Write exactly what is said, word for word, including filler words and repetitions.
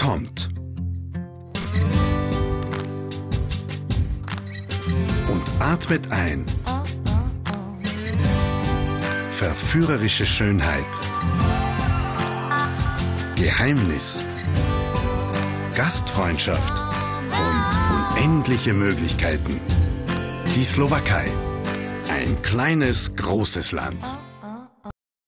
kommt. Und atmet ein. Verführerische Schönheit. Geheimnis. Gastfreundschaft und unendliche Möglichkeiten. Die Slowakei. Ein kleines, großes Land.